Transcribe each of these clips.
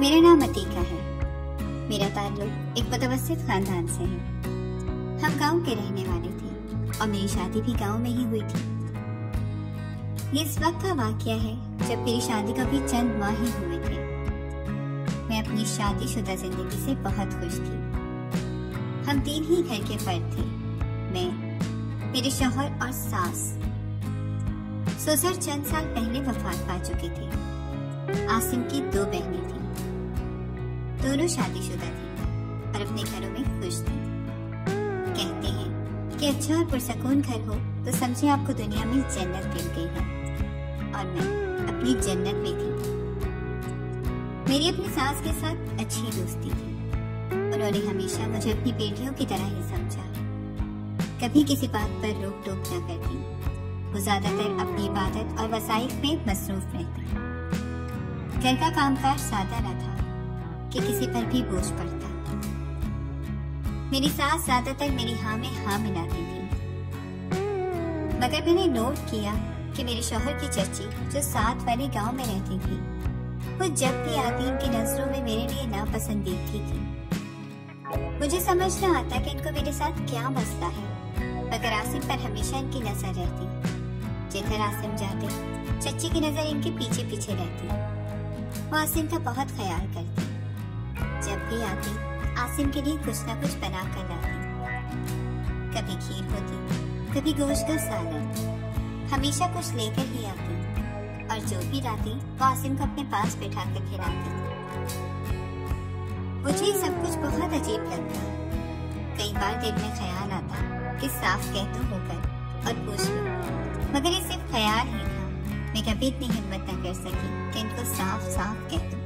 मेरा नाम अतीका है। मेरा ताल्लुक एक मुतवस्सित खानदान से है। हम गांव के रहने वाले थे और मेरी शादी भी गांव में ही हुई थी। ये इस वक्त का वाकया है जब मेरी शादी को भी चंद माह ही हुए थे। मैं अपनी शादीशुदा जिंदगी से बहुत खुश थी। हम 3 ही घर के फर्द थे, मैं, मेरे शौहर और सास। ससुर चंद साल पहले वफात पा चुके थे। आसिम की 2 बहनें थीं, दोनों शादीशुदा थीं और अपने घरों में खुश थीं। कहते हैं कि अच्छा और पुरसकून घर हो तो समझे आपको दुनिया में जन्नत मिल गई है, और मैं अपनी जन्नत में थी। मेरी अपनी सास के साथ अच्छी दोस्ती थी। उन्होंने हमेशा मुझे अपनी बेटियों की तरह ही समझा। कभी किसी बात पर रोक टोक न करती। वो ज्यादातर अपनी इबादत और वसाइफ में मसरूफ रहती। घर का कामकाज सादा न था कि किसी पर भी बोझ पड़ता। मेरी सास ज्यादातर मेरी हाँ में हाँ मिलाती थी। मगर मैंने नोट किया कि मेरे शौहर की चच्ची जो साथ वाले गांव में रहती थी, वो जब भी आती इनकी नजरों में मेरे लिए नापसंदीदगी थी। मुझे समझ न आता कि इनको मेरे साथ क्या मसला है, मगर आसिम पर हमेशा इनकी नजर रहती। जिधर आसिम जाते, चच्ची की नजर इनके पीछे पीछे रहती। वो आसिम का बहुत ख्याल करती। जब भी आती, आसिम के लिए कुछ न कुछ बना कर लाती। कभी खीर होती, कभी गोश्त का सालन। हमेशा कुछ लेकर ही आती, और जो भी लाती वो आसिम को अपने पास बैठा कर खिलाती। मुझे सब कुछ बहुत अजीब लगता। कई बार दिल में ख्याल आता कि साफ कह दो होकर और पूछ लो, मगर ये सिर्फ ख्याल ही था। मैं कभी इतनी हिम्मत न कर सकी कि इनको साफ साफ कह दूं।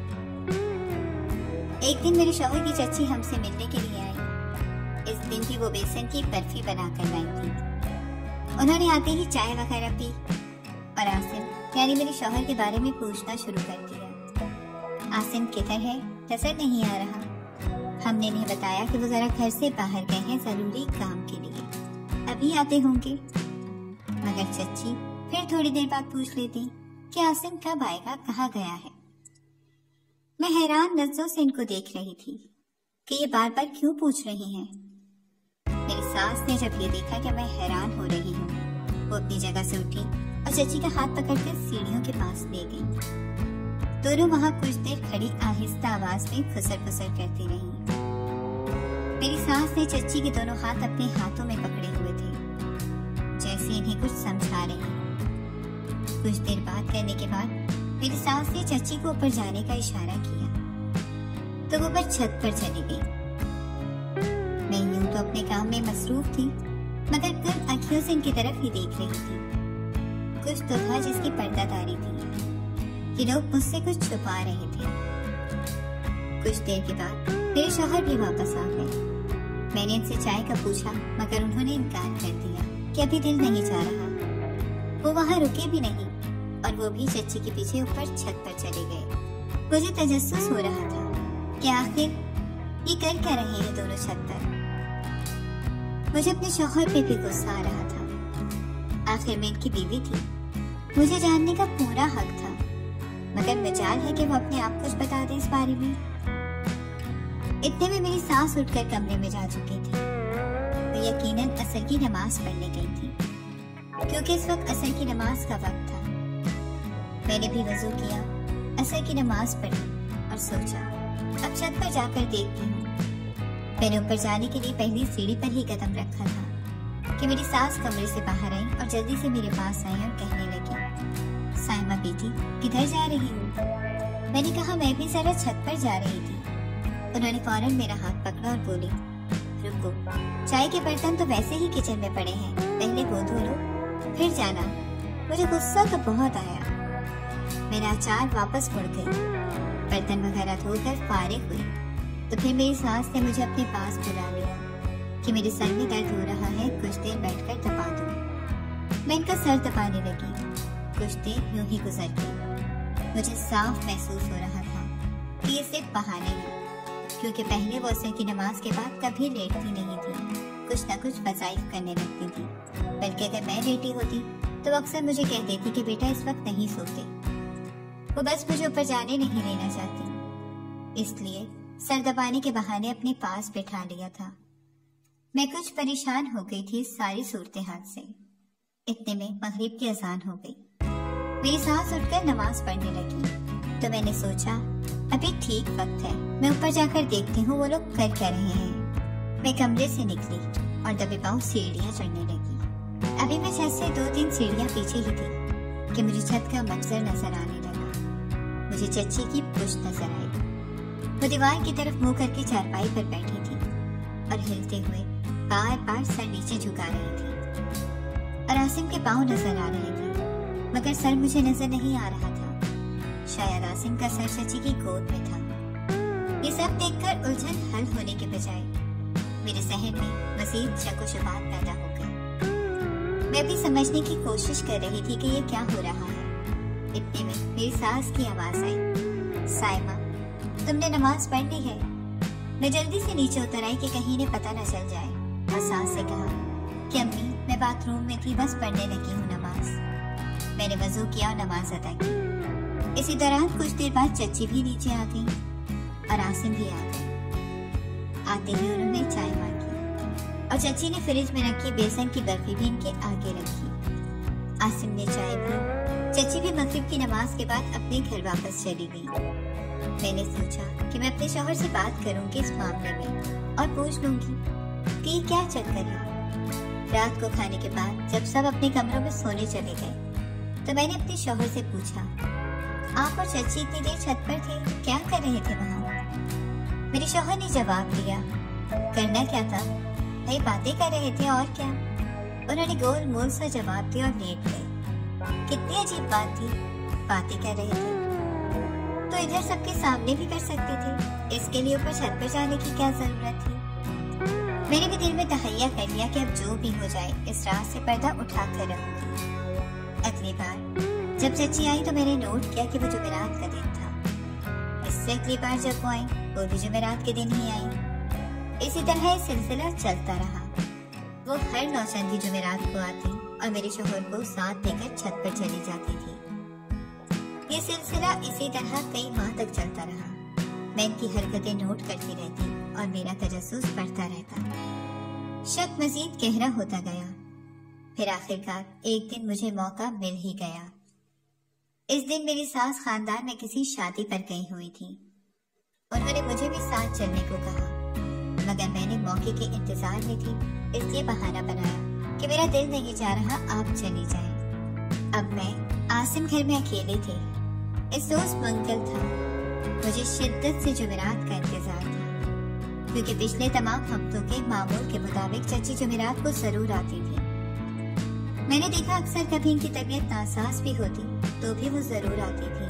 एक दिन मेरे शौहर की चच्ची हमसे मिलने के लिए आई। इस दिन भी वो बेसन की बर्फी बनाकर लाई थी। उन्होंने आते ही चाय वगैरह पी और आसिम यानी मेरे शौहर के बारे में पूछना शुरू कर दिया। आसिम किधर है, नजर नहीं आ रहा। हमने इन्हें बताया कि वो जरा घर से बाहर गए हैं जरूरी काम के लिए, अभी आते होंगे। मगर चच्ची फिर थोड़ी देर बाद पूछ लेती कि आसिम कब आएगा, कहाँ गया है। मैं हैरान नजरों से इनको देख रही थी कि ये बार बार क्यों पूछ रही हैं। मेरी सास ने जब ये देखा कि मैं हैरान हो रही हूँ, वो अपनी जगह से उठी और चच्ची का हाथ पकड़कर सीढ़ियों के पास ले गई। दोनों वहाँ कुछ देर खड़ी आहिस्ता आवाज में खुसर खुसर करती रही। मेरी सास ने चच्ची के दोनों हाथ अपने हाथों में पकड़े हुए थे, जैसे इन्हें कुछ समझा रही। कुछ देर बात करने के बाद मेरी सास ने चच्ची को ऊपर जाने का इशारा किया, तो वो ऊपर छत पर चली गई। मैं यूं तो अपने काम में मसरूफ थी, मगर कुछ आंखों से इनकी तरफ ही देख रही थी। कुछ तो था जिसकी पर्दादारी थी कि लोग मुझसे कुछ छुपा रहे थे। कुछ देर के बाद मेरे शौहर भी वापस आ गए। मैंने इनसे चाय का पूछा, मगर उन्होंने इनकार कर दिया कि अभी दिल नहीं चाह रहा। वो वहाँ रुके भी नहीं और वो भी चच्ची के पीछे ऊपर छत पर चले गए। मुझे तजस्सुस हो रहा था कि आखिर ये कर क्या रहे हैं दोनों छत पर। मुझे अपने शौहर पे भी गुस्सा आ रहा था। आखिर मैं इनकी बीवी थी, मुझे जानने का पूरा हक था, मगर मजाल है कि वो अपने आप कुछ बता दे इस बारे में। इतने में मेरी सास उठकर कमरे में जा चुकी थी। वो यकीनन असर की नमाज पढ़ने गई थी, क्योंकि इस वक्त असर की नमाज का वक्त था। मैंने भी वजू किया, असर की नमाज पढ़ी और सोचा अब छत पर जाकर देखती हूँ। मैंने ऊपर जाने के लिए पहली सीढ़ी पर ही कदम रखा था कि मेरी सास कमरे से बाहर आई और जल्दी से मेरे पास आई और कहने लगी, साइमा बेटी किधर जा रही हो? मैंने कहा मैं भी जरा छत पर जा रही थी। उन्होंने फौरन मेरा हाथ पकड़ा और बोली, रुको, चाय के बर्तन तो वैसे ही किचन में पड़े हैं, पहले वो धो लो फिर जाना। मुझे गुस्सा तो बहुत आया। मेरा अचार वापस मुड़ गई। बर्तन वगैरह धोकर फारिग हुई तो फिर मेरी सास ने मुझे अपने पास बुला लिया कि मेरे सर में दर्द हो रहा है, कुछ देर बैठकर दबा दूं। मैं इनका सर दबाने लगी। कुछ देर यूं ही गुजर गई। मुझे साफ महसूस हो रहा था कि ये सिर्फ बहाने हैं, क्योंकि पहले वो असर की नमाज के बाद कभी लेटती नहीं थी, कुछ न कुछ वज़ाइफ करने लगती थी। बल्कि अगर मैं लेटी होती तो अक्सर मुझे कह देती कि बेटा इस वक्त नहीं सोते। वो बस मुझे ऊपर जाने नहीं देना चाहती। इसलिए सर दबाने के बहाने अपने पास बैठा लिया था। मैं कुछ परेशान हो गई थी इस सारी सूरत हाल से। इतने में मगरिब की अजान हो गई। मेरी सास उठकर नमाज पढ़ने लगी तो मैंने सोचा अभी ठीक वक्त है, मैं ऊपर जाकर देखती हूँ वो लोग कर क्या रहे हैं। मैं कमरे से निकली और दबे पाँव सीढ़ियाँ चढ़ने लगी। अभी मैं छत से 2-3 सीढ़ियाँ पीछे ही थी कि मुझे छत का मंजर नजर आने लगा। मुझे चच्ची की पुश्त नजर आई। वो दीवार की तरफ मुंह करके चारपाई पर बैठी थी और हिलते हुए बार बार सर नीचे झुका रही थी। और आसिम के पाँव नजर आ रहे थे मगर सर मुझे नजर नहीं आ रहा था। शायद आसिम का सर चच्ची की गोद में था। ये सब देखकर उलझन हल होने के बजाय मेरे जहन में मजीद शक व शुबात पैदा हो गई। मैं भी समझने की कोशिश कर रही थी कि ये क्या हो रहा है। इतने में मेरी सास की आवाज आई, साइमा तुमने नमाज पढ़ ली है? मैं जल्दी से नीचे उतर आई कि कहीं इन्हें पता न चल जाए और सास से कहा कि अम्मी मैं बाथरूम में थी, बस पढ़ने लगी हूँ नमाज। मैंने वजू किया और नमाज अदा की। इसी दौरान कुछ देर बाद चच्ची भी नीचे आ गई और आसिम भी आ गए। आते ही उन्होंने चाय मांगी और चच्ची ने फ्रिज में रखी बेसन की बर्फी भी इनके आगे रखी। आसिम ने चाय पी। चच्ची भी मगरिब की नमाज के बाद अपने घर वापस चली गई। मैंने सोचा कि मैं अपने शौहर से बात करूंगी इस मामले में और पूछ लूंगी कि ये क्या चक्कर है। रात को खाने के बाद जब सब अपने कमरों में सोने चले गए तो मैंने अपने शौहर से पूछा, आप और चच्ची इतनी देर छत पर थे, क्या कर रहे थे वहाँ? मेरे शौहर ने जवाब दिया, करना क्या था भाई, बातें कर रहे थे और क्या। उन्होंने गोल मोल सा जवाब दिया और लेट गए। कितनी अजीब बात थी, बातें कर रहे थे तो इधर सबके सामने भी कर सकते थे, इसके लिए ऊपर छत पर जाने की क्या जरूरत थी। मैंने भी दिल में तहैया कर लिया कि अब जो भी हो जाए इस रात से पर्दा उठा कर रहूंगी। अगली बार जब चच्ची आई तो मैंने नोट किया कि वो जुमेरात का दिन था। इससे अगली बार जब वो आई वो भी जुमेरात के दिन ही आई। इसी तरह ये सिलसिला चलता रहा। वो हर नौचंदी जुमेरात को आती और मेरे शौहर को साथ लेकर छत पर चली जाती थी। ये सिलसिला इसी तरह कई माह तक चलता रहा। मैं इनकी हरकतें नोट करती रहती और मेरा तजस्सुस बढ़ता रहता। शक मजीद गहरा होता गया। फिर आखिरकार एक दिन मुझे मौका मिल ही गया। इस दिन मेरी सास खानदान में किसी शादी पर गई हुई थी। उन्होंने मुझे भी साथ चलने को कहा मगर मैंने मौके के इंतजार में थी, इसलिए बहाना बनाया कि मेरा दिल नहीं जा रहा, आप चली जाएं। अब मैं आसिम घर में अकेले थे। इस रोज मंगल था। मुझे शिद्दत से जुमेरात का इंतजार था क्योंकि पिछले तमाम हफ्तों के मामूल के मुताबिक चच्ची जुमेरात को जरूर आती थी। मैंने देखा अक्सर कभी इनकी तबीयत नासाज भी होती तो भी वो जरूर आती थी।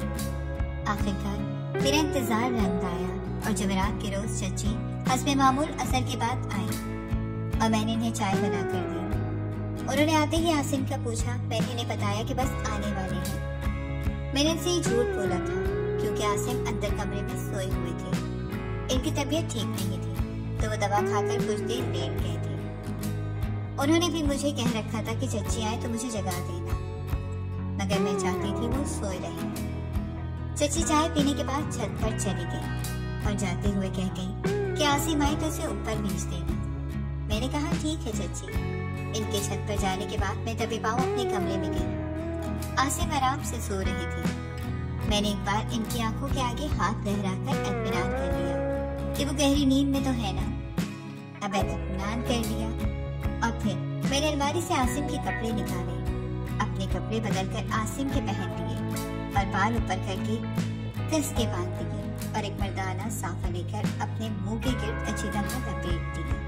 आखिरकार मेरा इंतजार रंग आया और जुमेरात के रोज चच्ची हस्बे मामूल असर के बाद आई और मैंने इन्हें चाय बना कर दी। उन्होंने आते ही आसिम का पूछा। मैंने इन्हें बताया कि बस आने वाले हैं। मैंने इनसे ही झूठ बोला था क्योंकि आसिम अंदर कमरे में सोए हुए थे। इनकी तबीयत ठीक नहीं थी तो वो दवा खाकर कुछ देर लेट गए थे। उन्होंने भी मुझे कह रखा था कि चच्ची आए तो मुझे जगा देना मगर मैं चाहती थी वो सोए रहे। चच्ची चाय पीने के बाद छत पर चली गई और जाते हुए कह गई कि आसिम आए तो उसे ऊपर भेज देना। मैंने कहा ठीक है चच्ची। इनके छत पर जाने के बाद मैं दबे पाँव अपने कमरे में गई। आसिम आराम से सो रहे थे। मैंने एक बार इनकी आंखों के आगे हाथ लहराकर इत्मीनान कर लिया कि वो गहरी नींद में तो है ना। अब इत्मीनान कर लिया और फिर मैंने अलमारी से आसिम के कपड़े निकाले, अपने कपड़े बदलकर आसिम के पहन लिए और बाल ऊपर करके कस के बांध दिए और एक मर्दाना साफा लेकर अपने मुंह के गिर्द अच्छी तरह लपेट दिया।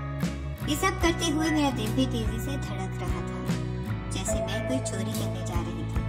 ये सब करते हुए मेरा दिल भी तेजी से धड़क रहा था जैसे मैं कोई चोरी करने जा रही थी।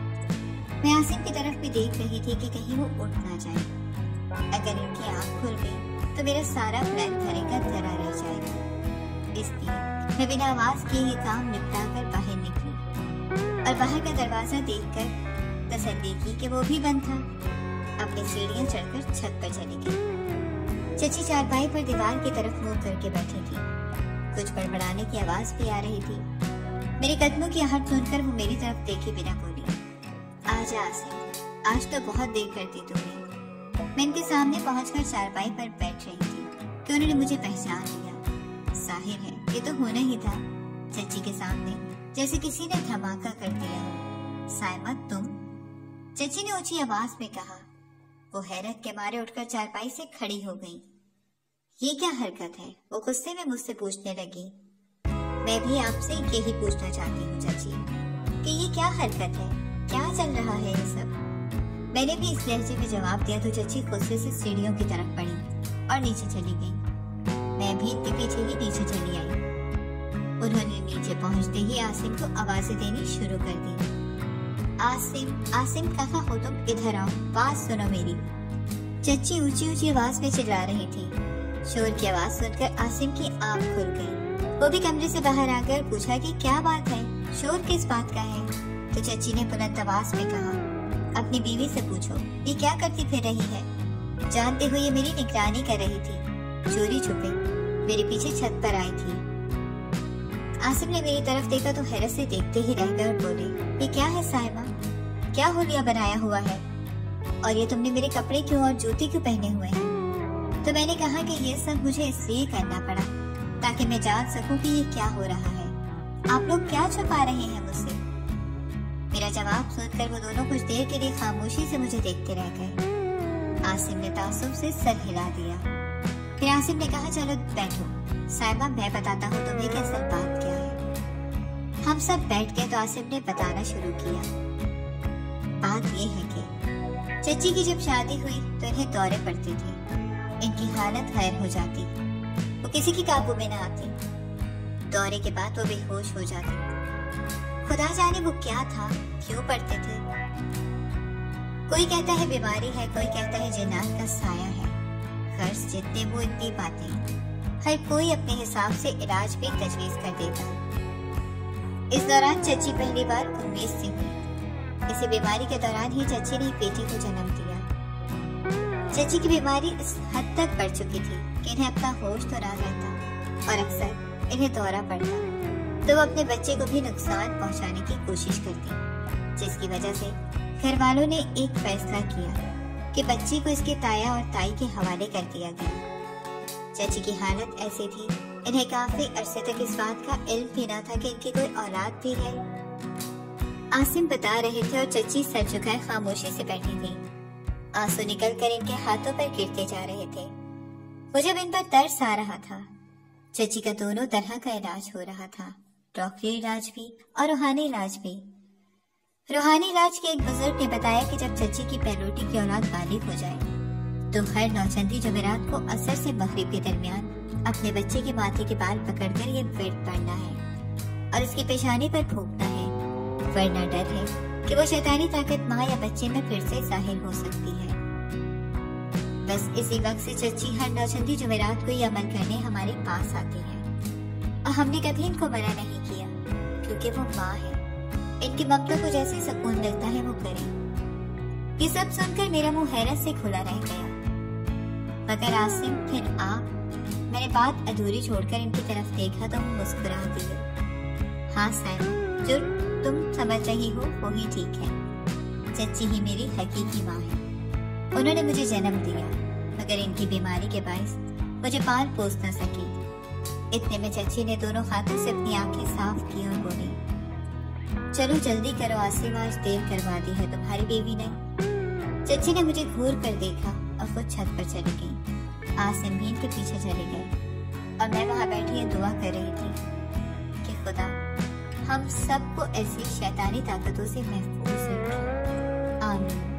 मैं आसिम की तरफ भी देख रही थी कि कहीं वो उठ ना जाए। अगर इनकी आंख खुल गई तो मेरा सारा प्लान धरे का धरा रह जाएगा। इसलिए मैं बिना आवाज किए ये काम निपटा कर बाहर निकली और बाहर का दरवाजा देखकर तसल्ली की कि वो भी बंद था। अपनी सीढ़ियां चढ़कर छत पर चली गई। चच्ची चारपाई पर दीवार की तरफ मुंह करके बैठी थी। कुछ बड़बड़ाने की आवाज भी आ रही थी। मेरे कदमों की आहट सुनकर वो मेरी तरफ देखे बिना बोली, आजा आसिम, आज तो बहुत देर कर दी तूने। मैं इनके सामने पहुंचकर चारपाई पर बैठ रही थी कि उन्होंने मुझे पहचान लिया। जाहिर है ये तो होना ही था। चची के सामने जैसे किसी ने धमाका कर दिया हो। साइमा तुम? चची ने ऊंची आवाज में कहा। वो हैरत के मारे उठकर चारपाई से खड़ी हो गई। ये क्या हरकत है? वो गुस्से में मुझसे पूछने लगी। मैं भी आपसे यही पूछना चाहती हूँ चाची कि ये क्या हरकत है, क्या चल रहा है ये सब? मैंने भी इस लहजे में जवाब दिया तो चची गुस्से से सीढ़ियों की तरफ बढ़ी और नीचे चली गई। मैं भी इनके पीछे ही नीचे चली आई। उन्होंने नीचे पहुंचते ही आसिम को आवाजें देनी शुरू कर दी। आसिम, आसिम कहाँ हो तुम? इधर आओ, बात सुनो मेरी। चची ऊंची ऊंची आवाज में चिल्ला रही थी। शोर की आवाज सुनकर आसिम की आंख खुल गई। वो भी कमरे से बाहर आकर पूछा कि क्या बात है, शोर किस बात का है? तो चची ने बुलंद आवाज में कहा, अपनी बीवी से पूछो ये क्या करती फिर रही है। जानते हुए ये मेरी निगरानी कर रही थी, चोरी छुपे मेरे पीछे छत पर आई थी। आसिम ने मेरी तरफ देखा तो हैरत से देखते ही रह गए और बोले, ये क्या है साहिबा, क्या होलिया बनाया हुआ है? और ये तुमने मेरे कपड़े क्यों और जूते क्यों पहने हुए हैं? तो मैंने कहा कि ये सब मुझे इसलिए करना पड़ा ताकि मैं जान सकूं कि ये क्या हो रहा है। आप लोग क्या छुपा रहे हैं मुझसे? मेरा जवाब सुनकर वो दोनों कुछ देर के लिए खामोशी से मुझे देखते रह गए। आसिम ने तासुब से सर हिला दिया। फिर आसिम ने कहा, चलो बैठो साहिबा, मैं बताता हूँ तुम्हें कि असल बात क्या है। हम सब बैठ गए तो आसिम ने बताना शुरू किया। बात ये है कि चची की जब शादी हुई तो इन्हें दौरे पड़ते थे। इनकी हालत गैर हो जाती, वो किसी की काबू में न आती। दौरे के बाद वो बेहोश हो जाती। खुदा जाने वो क्या था, क्यों पड़ते थे। कोई कहता है बीमारी है, कोई कहता है जिन्नात का साया है। खर्च जितने वो इतनी बातें। हर कोई अपने हिसाब से इलाज भी तजवीज कर देता। इस दौरान चची पहली बार 19 से हुई। इसी बीमारी के दौरान ही चची ने बेटी को जन्म दिया। चची की बीमारी इस हद तक बढ़ चुकी थी कि इन्हें अपना होश तो ना रहता और अक्सर इन्हें दौरा पड़ता तो वो अपने बच्चे को भी नुकसान पहुंचाने की कोशिश करती, जिसकी वजह से घर वालों ने एक फैसला किया कि बच्ची को इसके ताया और ताई के हवाले कर दिया गया। चची की हालत ऐसी थी, इन्हें काफी अरसे तक इस बात का इल्म भी न था कि इनकी कोई औलाद भी है। आसिम बता रहे थे और चची सर झुकाए खामोशी से बैठी थी। आंसू निकलकर इनके हाथों पर गिरते जा रहे थे। मुझे इन पर तरस आ रहा था। चची का दोनों तरह का इलाज हो रहा था, डॉक्टरी इलाज भी और रूहानी इलाज भी। रूहानी इलाज के एक बुजुर्ग ने बताया कि जब चची की पहलोटी की औलाद बालिग हो जाए तो हर नौचंदी जुमेरात को असर से मगरिब के दरमियान अपने बच्चे के माथे के बाल पकड़कर ये विर्द पढ़ना है और इसकी पेशानी पर फूंकना है, वरना डर है कि वो शैतानी ताकत माँ या बच्चे में फिर से जाहिर हो सकती है। बस इसी वक्त से चची हर नौचंदी जुमेरात को ये अमल करने हमारे पास आती है और हमने कभी इनको मना नहीं किया क्योंकि वो माँ है। इनकी ममता को जैसे सुकून मिलता है वो करें। ये सब सुनकर मेरा मुंह हैरत से खुला रह गया। मगर आसिम फिर आप, मैंने बात अधूरी छोड़कर इनकी तरफ देखा तो वो मुस्कुरा दिए। हाँ साइमा, जो तुम समझ रही हो वो ही ठीक है। चची ही मेरी हकीकी माँ है। उन्होंने मुझे जन्म दिया मगर इनकी बीमारी के बायस मुझे पाल पोस न सकी। इतने में चची ने दोनों हाथों से अपनी आंखें साफ की और बोली, चलो जल्दी करो आसिम, आज देर करवा दी है तुम्हारी बीवी ने। चची ने मुझे घूर कर देखा और वो छत पर चली गई। आसिम भी इनके पीछे चले गए और मैं वहां बैठी दुआ कर रही थी कि खुदा हम सबको ऐसी शैतानी ताकतों से महफूज रखे। आमीन।